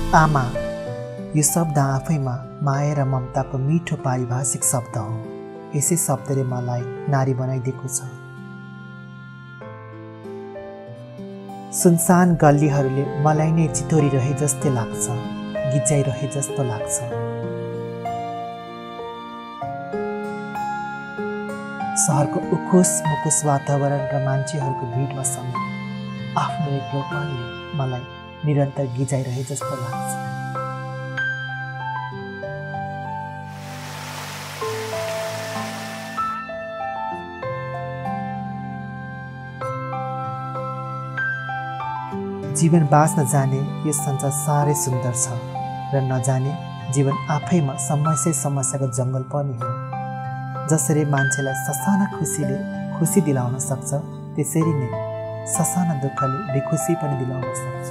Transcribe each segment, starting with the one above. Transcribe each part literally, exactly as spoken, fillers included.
आमा यो शब्द आफैमा माया र ममताको मिठो पारिभाषिक शब्द हो। यसै शब्दले मलाई नारी बनाइदिएको छ। सुनसान गल्लीहरूले मलाई नै चितोरी रहे जस्तै लाग्छ, गिज्जाइरहे जस्तो लाग्छ। सहरको उखुस मुकुस वातावरण र मान्छेहरूको भिडमा समेत आफ्नो एक्लोपनले मलाई निरन्तर गिजाइरहे जस्तो लाग्छ। जीवन बाँच्न जाने यो संसार साह्रै सुन्दर छ र नजाने जीवन आफैमा समस्या समस्याको जङ्गल पनि हो। जसरी मान्छेलाई ससाना खुसीले खुसी दिलाउन सक्छ, त्यसरी नै ससाना दुःखले बेखुसी पनि दिलाउन सक्छ।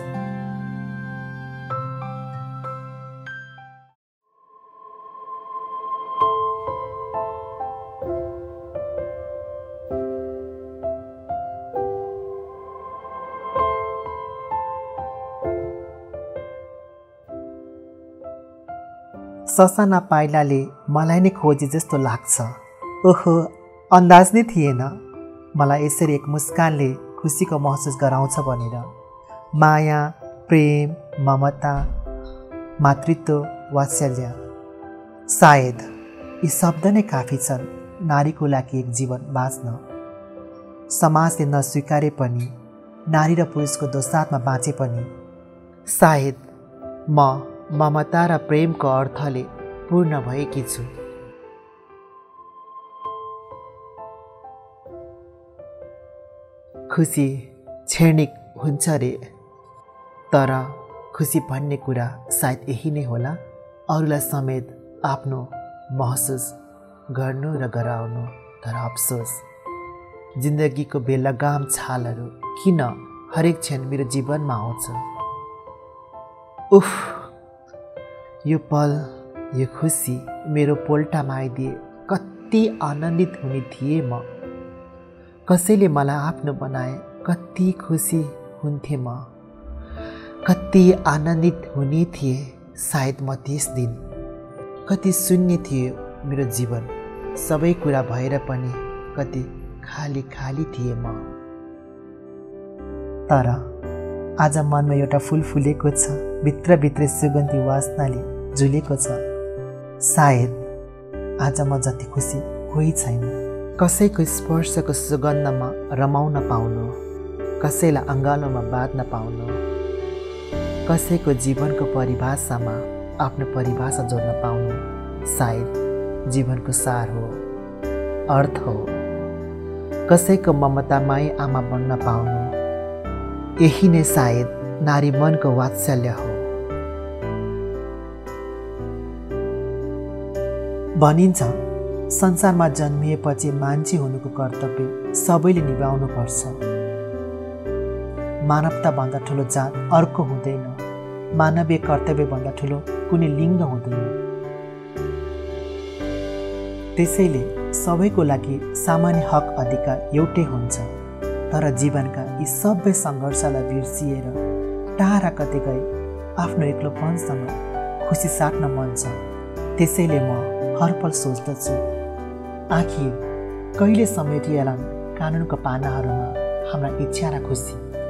ससाना पाइलाले मलाई नै खोजे जस्तो लाग्छ। ओहो, अन्दाज नै थिएन मलाई यसरी एक मुस्कानले खुसीको महसुस गराउँछ भनेर। माया, प्रेम, ममता, मातृत्व, वात्सल्य, सायद यी शब्द नै काफी छन् नारीको लागि एक जीवन बाँच्न। समाजले नस्वीकारे पनि, नारी र पुरुषको दोसाथमा बाँचे पनि सायद म ममता र प्रेमको अर्थले पूर्ण भएकी छु। खुसी क्षणिक हुन्छ रे, तर खुसी भन्ने कुरा सायद यही नै होला, अरूलाई समेत आफ्नो महसुस गर्नु र गराउनु। तर अफसोस जिन्दगीको बेलगाम छालहरू किन हरेक क्षण मेरो जीवनमा आउँछ। उफ, यो पल, यो खुसी मेरो पोल्टामा आइदिए कति आनन्दित हुने थिएँ म। कसैले मलाई आफ्नो बनाए कति खुसी हुन्थेँ म, कति आनन्दित हुने थिएँ सायद म त्यस दिन। कति शून्य थियो मेरो जीवन, सबै कुरा भएर पनि कति खाली खाली थिएँ म। तर आज मनमा एउटा फुल फुलेको छ, भित्रभित्रै सुगन्धी वासनाले झुलेको छ। सायद आज म जति खुसी कोही छैन। कसैको स्पर्शको सुगन्धमा रमाउन पाउनु, कसैलाई अँगालोमा बाँध्न पाउनु, कसैको जीवनको परिभाषामा आफ्नो परिभाषा जोड्न पाउनु सायद जीवनको सार हो, अर्थ हो। कसैको ममतामय आमा बन्न पाउनु, यही नै सायद नारी मनको वात्सल्य हो। भनिन्छ संसारमा जन्मिएपछि मान्छे हुनुको कर्तव्य सबैले निभाउनु पर्छ। मानवताभन्दा ठुलो जात अर्को हुँदैन, मानवीय कर्तव्यभन्दा ठुलो कुनै लिङ्ग हुँदैन। त्यसैले सबैको लागि सामान्य हक अधिकार एउटै हुन्छ। तर जीवनका यी सबै सङ्घर्षलाई बिर्सिएर टाढा कतै गई आफ्नो एक्लोपनसँग खुसी साट्न मन छ। त्यसैले म हरपल सोच्दछु, आखिर कहिले समेटिएलान् कानुनको पानाहरूमा हाम्रा इच्छा र खुसी।